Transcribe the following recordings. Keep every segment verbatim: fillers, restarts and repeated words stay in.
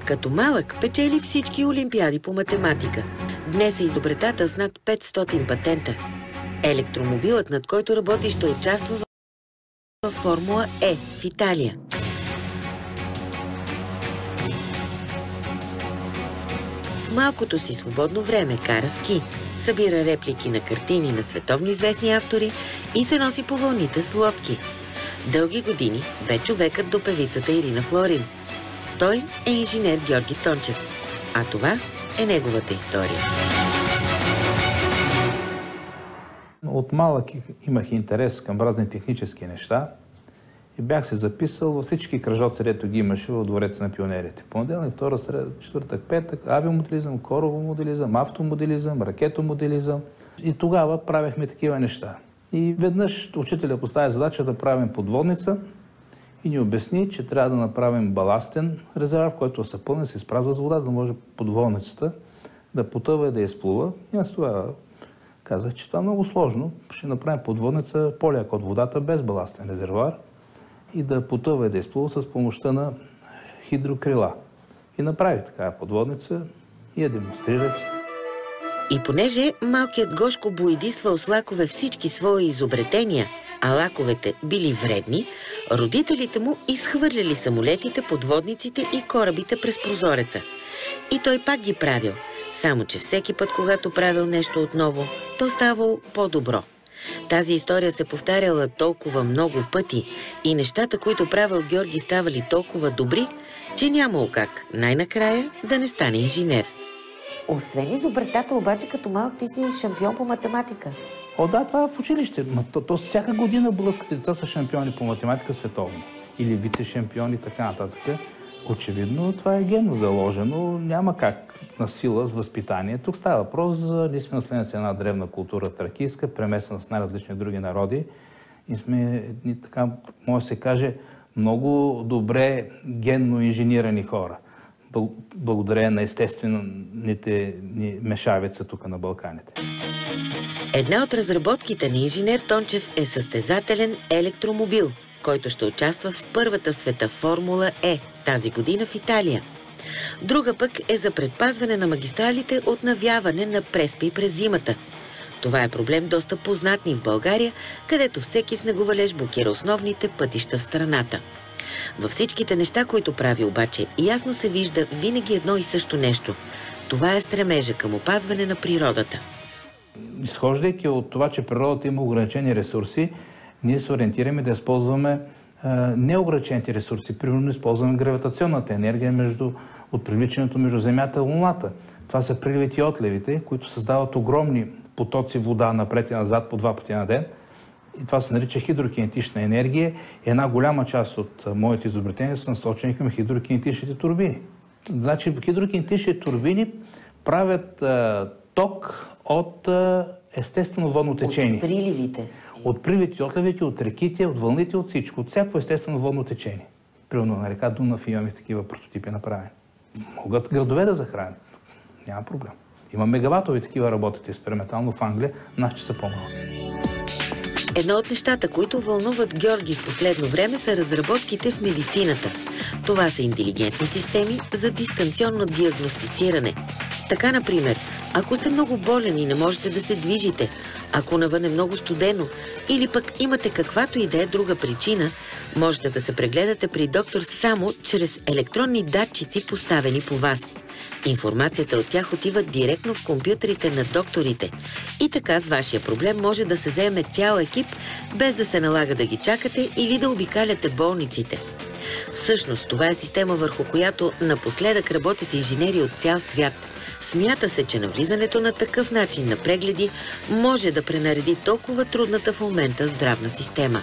Като малък печели всички олимпиади по математика. Днес е изобретател с над петстотин патента. Електромобилът, над който работи, ще участва в Формула Е в Италия. В малкото си свободно време кара ски, събира реплики на картини на световно известни автори и се носи по вълните с лодки. Дълги години бе човекът до певицата Ирина Флорин. Той е инженер Георги Тончев, а това е неговата история. От малък имах интерес към разни технически неща и бях се записал във всички кръжоци, където ги имаше в Двореца на пионерите. Понеделник, втора, среда, четвъртък, петък, авиомоделизъм, коровомоделизъм, автомоделизъм, ракетомоделизъм. И тогава правехме такива неща. И веднъж учителя поставя задача да правим подводница и ни обясни, че трябва да направим баластен резервоар, в който се пълни, се изпразва с вода, за да може подводницата да потъва и да изплува. И аз това казах, че това е много сложно. Ще направим подводница по-ляка от водата, без баластен резервоар и да потъва и да изплува с помощта на хидрокрила. И направих такава подводница и я демонстрирах. И понеже малкият Гошко боядисвал с лакове всички свои изобретения, а лаковете били вредни, родителите му изхвърляли самолетите, подводниците и корабите през прозореца. И той пак ги правил, само че всеки път, когато правил нещо отново, то ставало по-добро. Тази история се повтаряла толкова много пъти и нещата, които правил Георги, ставали толкова добри, че нямало как най-накрая да не стане инженер. Освен изобретател, обаче като малък ти си шампион по математика. О, да, това е в училище. То, то всяка година българските деца са шампиони по математика световно. Или вице-шампиони, така нататък. Очевидно, това е генно заложено. Няма как на сила с възпитание. Тук става въпрос за... Ние сме наследници една древна култура тракийска, премесена с най-различни други народи. И сме, така, може да се каже, много добре генно инженирани хора. Благодарение на естествените ни мешавица тук на Балканите. Една от разработките на инженер Тончев е състезателен електромобил, който ще участва в първата в света Формула Е тази година в Италия. Друга пък е за предпазване на магистралите от навяване на преспи през зимата. Това е проблем доста познат ни в България, където всеки снеговалеж блокира основните пътища в страната. Във всичките неща, които прави обаче, ясно се вижда винаги едно и също нещо. Това е стремежа към опазване на природата. Изхождайки от това, че природата има ограничени ресурси, ние се ориентираме да използваме а, неограничените ресурси. Примерно използваме гравитационната енергия между, от привличането между Земята и Луната. Това са приливите и отливите, които създават огромни потоци вода напред и назад по два пъти на ден. И това се нарича хидрокинетична енергия. И една голяма част от моите изобретения са насочени към хидрокинетичните турбини. Значи хидрокинетичните турбини правят а, ток от а, естествено водно течение. От приливите? От приливите, от отливите, от реките, от вълните, от всичко. От всяко естествено водно течение. Примерно на река Дунав имаме такива прототипи направени. Могат градове да захранят. Няма проблем. Има мегаватови такива работят експериментално в Англия, нашите са по-малки. Едно от нещата, които вълнуват Георги в последно време, са разработките в медицината. Това са интелигентни системи за дистанционно диагностициране. Така, например, ако сте много болен и не можете да се движите, ако навън е много студено, или пък имате каквато и да е друга причина, можете да се прегледате при доктор само чрез електронни датчици, поставени по вас. Информацията от тях отива директно в компютрите на докторите. И така с вашия проблем може да се заеме цял екип, без да се налага да ги чакате или да обикаляте болниците. Всъщност, това е система, върху която напоследък работят инженери от цял свят. Смята се, че навлизането на такъв начин на прегледи може да пренареди толкова трудната в момента здравна система.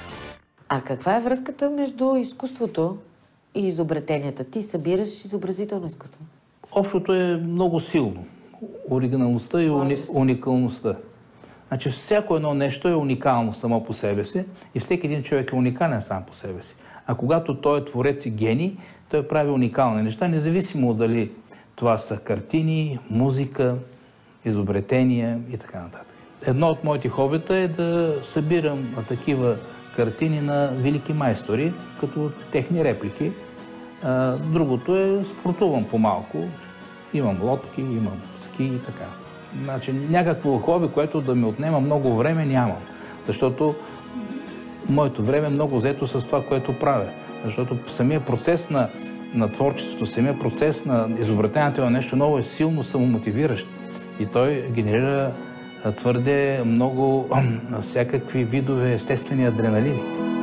А каква е връзката между изкуството и изобретенията? Ти събираш изобразително изкуство. Общото е много силно. Оригиналността и уни... уникалността. Значи всяко едно нещо е уникално само по себе си и всеки един човек е уникален сам по себе си. А когато той е творец и гений, той прави уникални неща, независимо дали това са картини, музика, изобретения и така нататък. Едно от моите хобита е да събирам такива картини на велики майстори, като техни реплики. Другото е спортувам по-малко. Имам лодки, имам ски и така. Значи някакво хоби, което да ми отнема много време, нямам. Защото моето време е много заето с това, което правя. Защото самия процес на, на творчеството, самия процес на изобретението на нещо ново е силно самомотивиращ. И той генерира твърде много всякакви видове естествени адреналини.